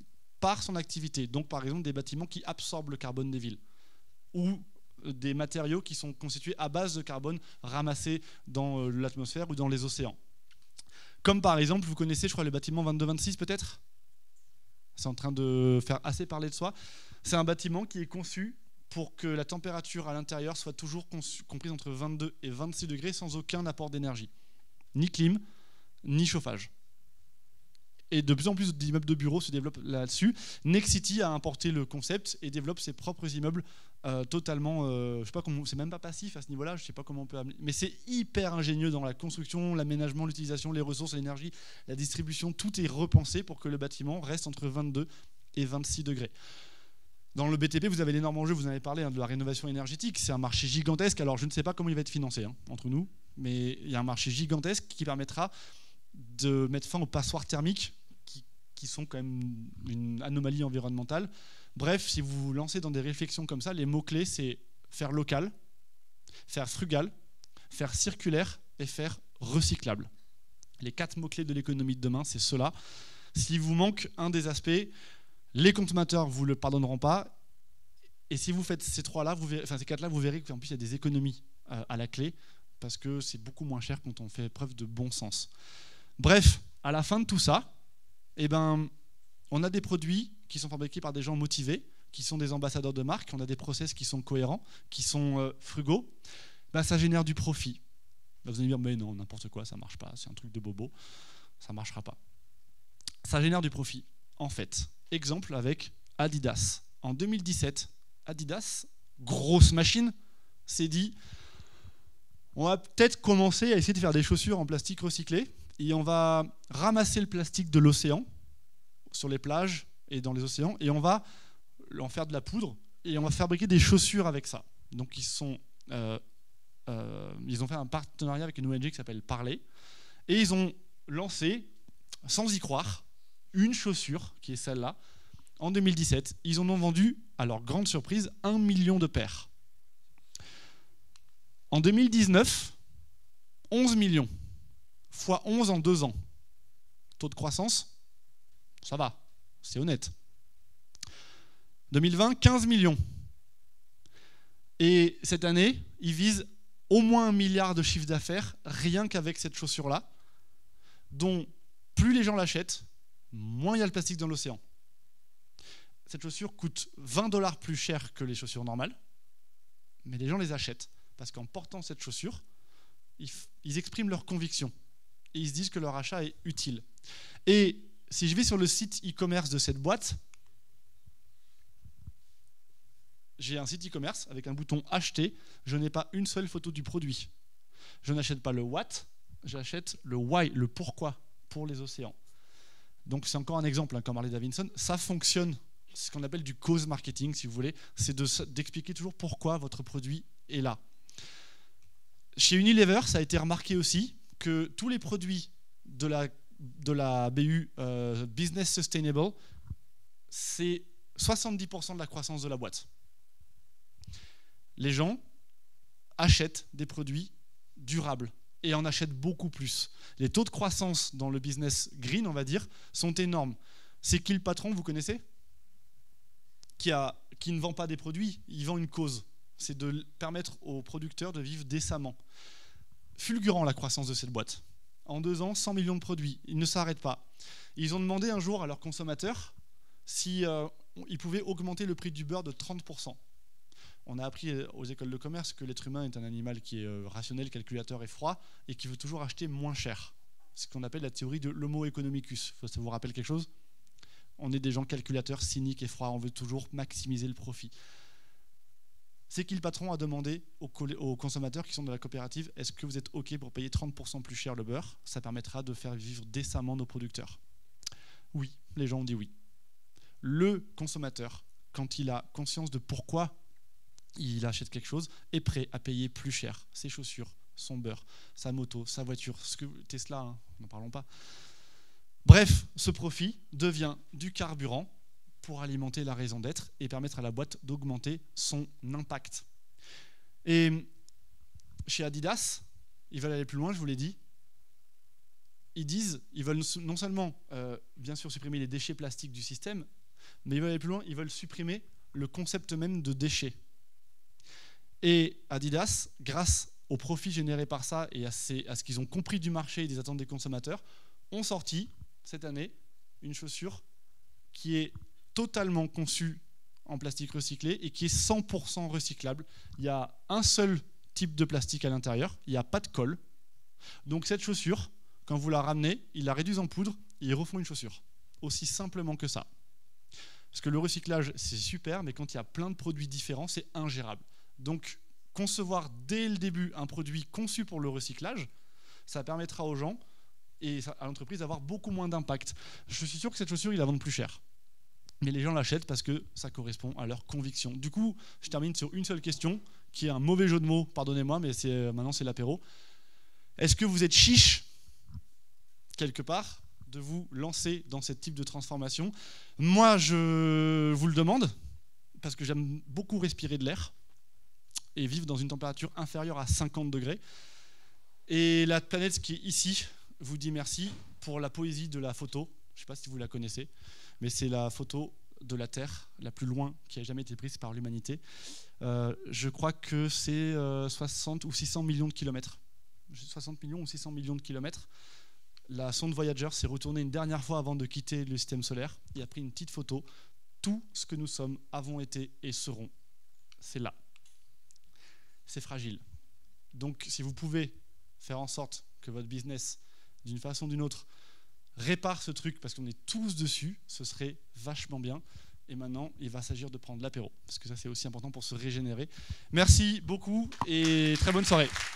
par son activité. Donc par exemple des bâtiments qui absorbent le carbone des villes ou des matériaux qui sont constitués à base de carbone ramassés dans l'atmosphère ou dans les océans. Comme par exemple, vous connaissez, je crois, le bâtiment vingt-deux vingt-six peut-être ? C'est en train de faire assez parler de soi. C'est un bâtiment qui est conçu pour que la température à l'intérieur soit toujours comprise entre vingt-deux et vingt-six degrés sans aucun apport d'énergie. Ni clim, ni chauffage. Et de plus en plus d'immeubles de bureaux se développent là-dessus. Nexity a importé le concept et développe ses propres immeubles euh, totalement, euh, je sais pas comment, c'est même pas passif à ce niveau-là, je sais pas comment on peut amener, mais c'est hyper ingénieux dans la construction, l'aménagement, l'utilisation, les ressources, l'énergie, la distribution, tout est repensé pour que le bâtiment reste entre vingt-deux et vingt-six degrés. Dans le B T P, vous avez l'énorme enjeu, vous en avez parlé, hein, de la rénovation énergétique. C'est un marché gigantesque. Alors, je ne sais pas comment il va être financé, hein, entre nous, mais il y a un marché gigantesque qui permettra de mettre fin aux passoires thermiques qui, qui sont quand même une anomalie environnementale. Bref, si vous vous lancez dans des réflexions comme ça, les mots-clés, c'est faire local, faire frugal, faire circulaire et faire recyclable. Les quatre mots-clés de l'économie de demain, c'est cela. S'il vous manque un des aspects, les consommateurs ne vous le pardonneront pas. Et si vous faites ces trois-là, vous verrez, enfin ces quatre-là, vous verrez qu'en plus, il y a des économies euh, à la clé parce que c'est beaucoup moins cher quand on fait preuve de bon sens. Bref, à la fin de tout ça, eh ben, on a des produits qui sont fabriqués par des gens motivés, qui sont des ambassadeurs de marque, on a des process qui sont cohérents, qui sont euh, frugaux. Ben, ça génère du profit. Ben, vous allez me dire, mais non, n'importe quoi, ça ne marche pas, c'est un truc de bobo, ça ne marchera pas. Ça génère du profit. En fait, exemple avec Adidas. En deux mille dix-sept, Adidas, grosse machine, s'est dit on va peut-être commencer à essayer de faire des chaussures en plastique recyclé et on va ramasser le plastique de l'océan sur les plages et dans les océans et on va en faire de la poudre et on va fabriquer des chaussures avec ça. Donc ils, sont, euh, euh, ils ont fait un partenariat avec une O N G qui s'appelle Parler et ils ont lancé, sans y croire, une chaussure qui est celle-là. En deux mille dix-sept, ils en ont vendu, à leur grande surprise, un million de paires. En deux mille dix-neuf, onze millions, fois onze en deux ans. Taux de croissance, ça va, c'est honnête. deux mille vingt, quinze millions. Et cette année, ils visent au moins un milliard de chiffre d'affaires, rien qu'avec cette chaussure-là, dont plus les gens l'achètent, moins il y a le plastique dans l'océan. Cette chaussure coûte vingt dollars plus cher que les chaussures normales, mais les gens les achètent parce qu'en portant cette chaussure, ils, ils expriment leur conviction et ils se disent que leur achat est utile. Et si je vais sur le site e-commerce de cette boîte, j'ai un site e-commerce avec un bouton acheter, je n'ai pas une seule photo du produit. Je n'achète pas le what, j'achète le why, le pourquoi pour les océans. Donc c'est encore un exemple, hein, comme Harley Davidson, ça fonctionne, c'est ce qu'on appelle du cause marketing, si vous voulez, c'est de, d'expliquer toujours pourquoi votre produit est là. Chez Unilever, ça a été remarqué aussi que tous les produits de la, de la B U euh, Business Sustainable, c'est soixante-dix pour cent de la croissance de la boîte. Les gens achètent des produits durables et en achètent beaucoup plus. Les taux de croissance dans le business green, on va dire, sont énormes. C'est qui le patron, vous connaissez ? Qui, a, qui ne vend pas des produits, il vend une cause. C'est de permettre aux producteurs de vivre décemment. Fulgurant la croissance de cette boîte. En deux ans, cent millions de produits. Ils ne s'arrêtent pas. Ils ont demandé un jour à leurs consommateurs si, euh, ils pouvaient augmenter le prix du beurre de trente pour cent. On a appris aux écoles de commerce que l'être humain est un animal qui est rationnel, calculateur et froid et qui veut toujours acheter moins cher. C'est ce qu'on appelle la théorie de l'homo economicus. Ça vous rappelle quelque chose ? On est des gens calculateurs, cyniques et froids. On veut toujours maximiser le profit. C'est qui le patron a demandé aux, aux consommateurs qui sont de la coopérative « Est-ce que vous êtes OK pour payer trente pour cent plus cher le beurre ? Ça permettra de faire vivre décemment nos producteurs. » Oui, les gens ont dit oui. Le consommateur, quand il a conscience de pourquoi il achète quelque chose, est prêt à payer plus cher ses chaussures, son beurre, sa moto, sa voiture, ce que Tesla, hein, n'en parlons pas. Bref, ce profit devient du carburant pour alimenter la raison d'être et permettre à la boîte d'augmenter son impact. Et chez Adidas, ils veulent aller plus loin, je vous l'ai dit. Ils disent, ils veulent non seulement, euh, bien sûr, supprimer les déchets plastiques du système, mais ils veulent aller plus loin, ils veulent supprimer le concept même de déchets. Et Adidas, grâce aux profits générés par ça et à, ces, à ce qu'ils ont compris du marché et des attentes des consommateurs, ont sorti cette année une chaussure qui est totalement conçue en plastique recyclé et qui est cent pour cent recyclable. Il y a un seul type de plastique à l'intérieur, il n'y a pas de colle. Donc cette chaussure, quand vous la ramenez, ils la réduisent en poudre et ils refont une chaussure. Aussi simplement que ça. Parce que le recyclage, c'est super, mais quand il y a plein de produits différents, c'est ingérable. Donc concevoir dès le début un produit conçu pour le recyclage, ça permettra aux gens et à l'entreprise d'avoir beaucoup moins d'impact. Je suis sûr que cette chaussure, ils la vendent plus cher. Mais les gens l'achètent parce que ça correspond à leurs convictions. Du coup, je termine sur une seule question, qui est un mauvais jeu de mots, pardonnez-moi, mais c'est, maintenant c'est l'apéro. Est-ce que vous êtes chiche, quelque part, de vous lancer dans ce type de transformation? Moi, je vous le demande, parce que j'aime beaucoup respirer de l'air et vivre dans une température inférieure à cinquante degrés. Et la planète qui est ici vous dit merci pour la poésie de la photo. Je ne sais pas si vous la connaissez, mais c'est la photo de la Terre la plus loin qui a jamais été prise par l'humanité. Euh, je crois que c'est euh, soixante ou six cents millions de kilomètres. soixante millions ou six cents millions de kilomètres. La sonde Voyager s'est retournée une dernière fois avant de quitter le système solaire et a pris une petite photo. Tout ce que nous sommes, avons été et serons, c'est là. C'est fragile. Donc si vous pouvez faire en sorte que votre business, d'une façon ou d'une autre, répare ce truc parce qu'on est tous dessus, ce serait vachement bien. Et maintenant, il va s'agir de prendre l'apéro, parce que ça c'est aussi important pour se régénérer. Merci beaucoup et très bonne soirée.